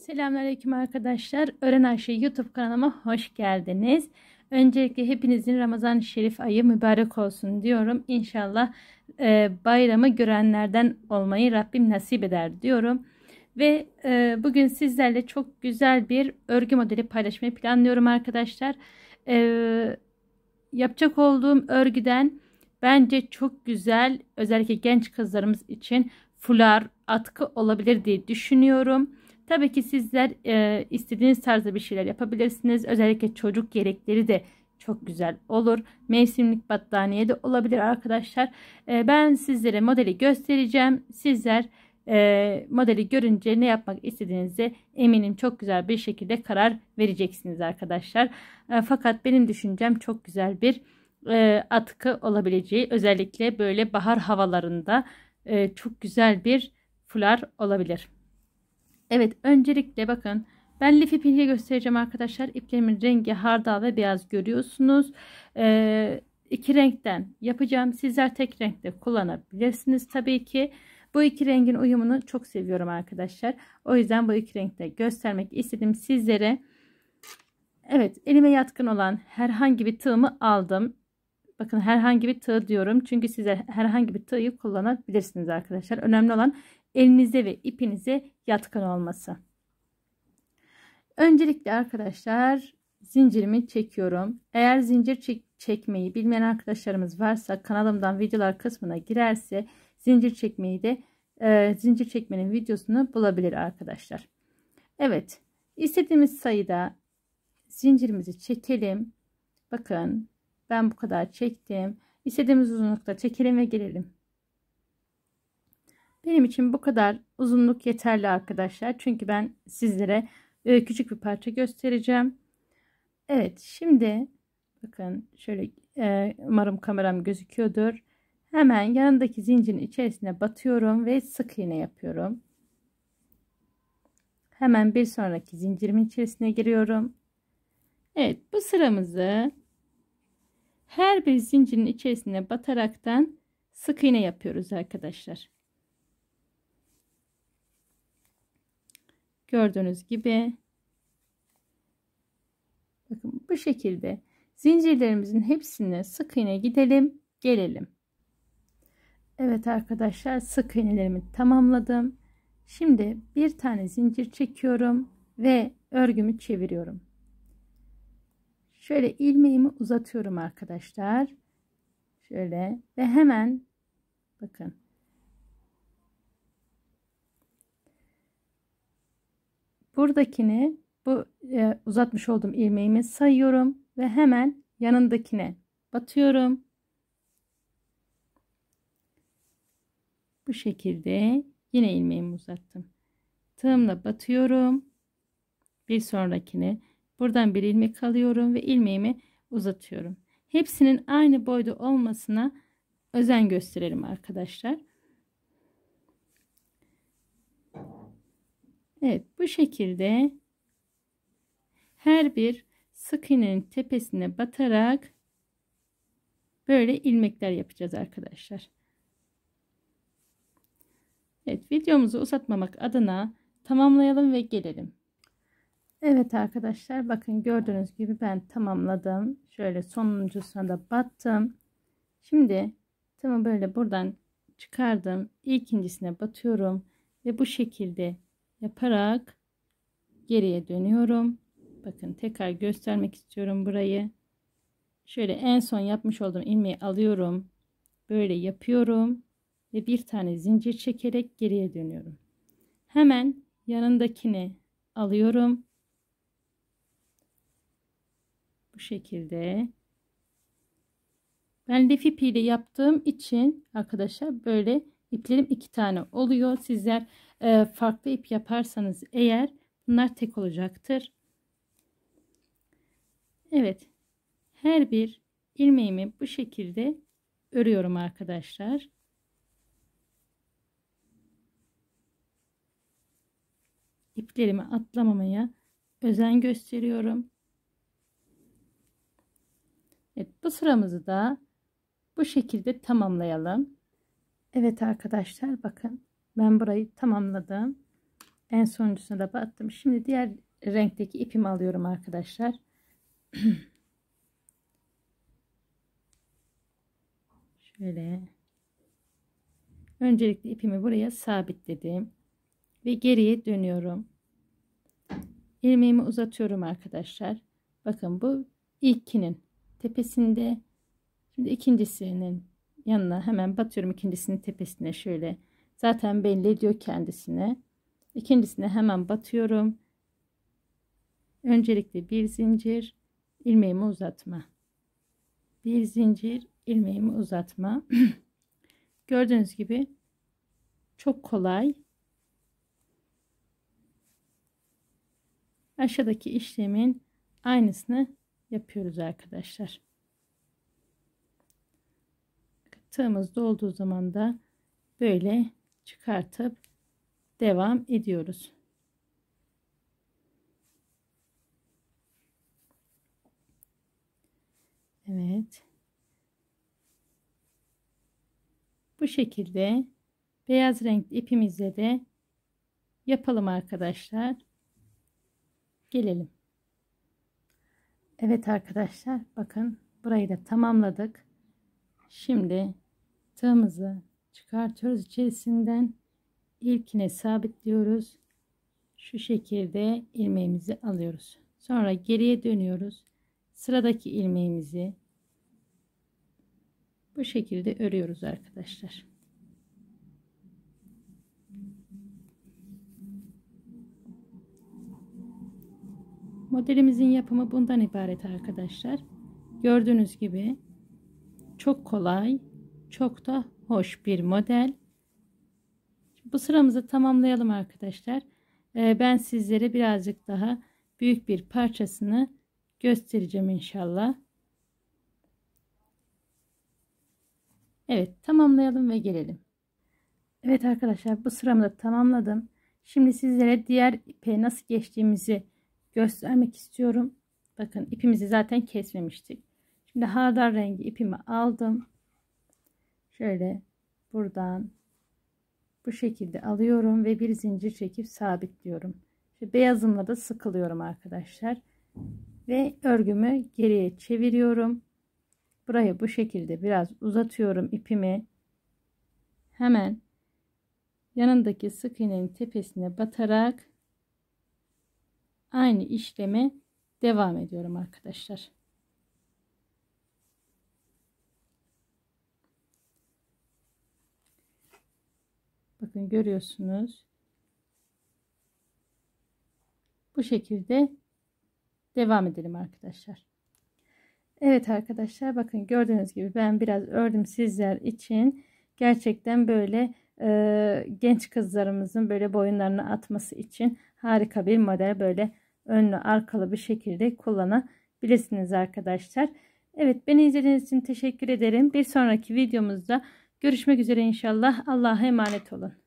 Selamünaleyküm arkadaşlar. Öğren Ayşe YouTube kanalıma hoş geldiniz. Öncelikle hepinizin Ramazan-ı Şerif ayı mübarek olsun diyorum. İnşallah bayramı görenlerden olmayı Rabbim nasip eder diyorum. Ve bugün sizlerle çok güzel bir örgü modeli paylaşmayı planlıyorum arkadaşlar. Yapacak olduğum örgüden bence çok güzel, özellikle genç kızlarımız için fular, atkı olabilir diye düşünüyorum. Tabii ki sizler istediğiniz tarzda bir şeyler yapabilirsiniz. Özellikle çocuk yelekleri de çok güzel olur. Mevsimlik battaniye de olabilir arkadaşlar. Ben sizlere modeli göstereceğim. Sizler modeli görünce ne yapmak istediğinizi eminim çok güzel bir şekilde karar vereceksiniz arkadaşlar. Fakat benim düşüncem çok güzel bir atkı olabileceği, özellikle böyle bahar havalarında çok güzel bir fular olabilir. Evet, öncelikle bakın, ben lif ipiyle göstereceğim arkadaşlar. İplerimin rengi hardal ve beyaz görüyorsunuz. İki renkten yapacağım. Sizler tek renkte kullanabilirsiniz tabii ki. Bu iki rengin uyumunu çok seviyorum arkadaşlar. O yüzden bu iki renkte göstermek istedim sizlere. Evet, elime yatkın olan herhangi bir tığımı aldım. Bakın, herhangi bir tığ diyorum. Çünkü size herhangi bir tığı kullanabilirsiniz arkadaşlar. Önemli olan elinize ve ipinize yatkın olması. Öncelikle arkadaşlar zincirimi çekiyorum. Eğer zincir çekmeyi bilmeyen arkadaşlarımız varsa kanalımdan videolar kısmına girerse zincir çekmeyi de zincir çekmenin videosunu bulabilir arkadaşlar. Evet, istediğimiz sayıda zincirimizi çekelim. Bakın, ben bu kadar çektim. İstediğimiz uzunlukta çekelim ve gelelim. Benim için bu kadar uzunluk yeterli arkadaşlar. Çünkü ben sizlere küçük bir parça göstereceğim. Evet, şimdi bakın şöyle, umarım kameram gözüküyordur. Hemen yanındaki zincirin içerisine batıyorum ve sık iğne yapıyorum. Hemen bir sonraki zincirimin içerisine giriyorum. Evet, bu sıramızı her bir zincirin içerisine bataraktan sık iğne yapıyoruz arkadaşlar. Gördüğünüz gibi bakın, bu şekilde zincirlerimizin hepsine sık iğne gidelim gelelim. Evet arkadaşlar, sık iğnelerimi tamamladım. Şimdi bir tane zincir çekiyorum ve örgümü çeviriyorum. Şöyle ilmeğimi uzatıyorum arkadaşlar. Şöyle ve hemen bakın, buradakini, bu uzatmış olduğum ilmeğimi sayıyorum ve hemen yanındakine batıyorum. Bu şekilde yine ilmeğimi uzattım. Tığımla batıyorum. Bir sonrakine buradan bir ilmek alıyorum ve ilmeğimi uzatıyorum. Hepsinin aynı boyda olmasına özen gösterelim arkadaşlar. Evet, bu şekilde her bir sık iğnenin tepesine batarak böyle ilmekler yapacağız arkadaşlar. Evet, videomuzu uzatmamak adına tamamlayalım ve gelelim. Evet arkadaşlar, bakın gördüğünüz gibi ben tamamladım. Şöyle sonuncusuna da battım. Şimdi tığımı böyle buradan çıkardım. İlkincisine batıyorum ve bu şekilde yaparak geriye dönüyorum. Bakın, tekrar göstermek istiyorum burayı. Şöyle en son yapmış olduğum ilmeği alıyorum. Böyle yapıyorum ve bir tane zincir çekerek geriye dönüyorum. Hemen yanındakini alıyorum. Bu şekilde. Ben lif ipiyle yaptığım için arkadaşlar böyle iplerim 2 tane oluyor. Sizler farklı ip yaparsanız eğer bunlar tek olacaktır. Evet, her bir ilmeğimi bu şekilde örüyorum arkadaşlar. İplerimi atlamamaya özen gösteriyorum. Evet, bu sıramızı da bu şekilde tamamlayalım. Evet arkadaşlar, bakın ben burayı tamamladım. En sonuncusuna da battım. Şimdi diğer renkteki ipimi alıyorum arkadaşlar. Şöyle. Öncelikle ipimi buraya sabitledim. Ve geriye dönüyorum. İlmeğimi uzatıyorum arkadaşlar. Bakın bu ilkinin tepesinde. Şimdi ikincisinin yanına hemen batıyorum, ikincisinin tepesine şöyle. Zaten belli ediyor kendisine. İkincisine hemen batıyorum. Öncelikle bir zincir, ilmeğimi uzatma. Bir zincir, ilmeğimi uzatma. Gördüğünüz gibi çok kolay. Aşağıdaki işlemin aynısını yapıyoruz arkadaşlar. Tığımız dolduğu zaman da böyle çıkartıp devam ediyoruz. Evet. Bu şekilde beyaz renkli ipimizle de yapalım arkadaşlar. Gelelim. Evet arkadaşlar, bakın burayı da tamamladık. Şimdi tığımızı çıkartıyoruz içerisinden, ilkine sabitliyoruz. Şu şekilde ilmeğimizi alıyoruz. Sonra geriye dönüyoruz. Sıradaki ilmeğimizi bu şekilde örüyoruz arkadaşlar. Modelimizin yapımı bundan ibaret arkadaşlar. Gördüğünüz gibi çok kolay, çok da hoş bir model. Bu sıramızı tamamlayalım arkadaşlar. Ben sizlere birazcık daha büyük bir parçasını göstereceğim inşallah. Evet, tamamlayalım ve gelelim. Evet arkadaşlar, bu sıramı da tamamladım. Şimdi sizlere diğer ipe nasıl geçtiğimizi göstermek istiyorum. Bakın ipimizi zaten kesmemiştik. Şimdi hardal rengi ipimi aldım. Şöyle buradan bu şekilde alıyorum ve bir zincir çekip sabitliyorum. İşte beyazımla da sıkılıyorum arkadaşlar. Ve örgümü geriye çeviriyorum. Burayı bu şekilde biraz uzatıyorum ipimi. Hemen yanındaki sık iğnenin tepesine batarak aynı işleme devam ediyorum arkadaşlar. Bakın görüyorsunuz. Bu şekilde devam edelim arkadaşlar. Evet arkadaşlar, bakın gördüğünüz gibi ben biraz ördüm sizler için. Gerçekten böyle genç kızlarımızın böyle boyunlarını atması için harika bir model. Böyle önlü arkalı bir şekilde kullanabilirsiniz arkadaşlar. Evet, beni izlediğiniz için teşekkür ederim. Bir sonraki videomuzda görüşmek üzere inşallah. Allah'a emanet olun.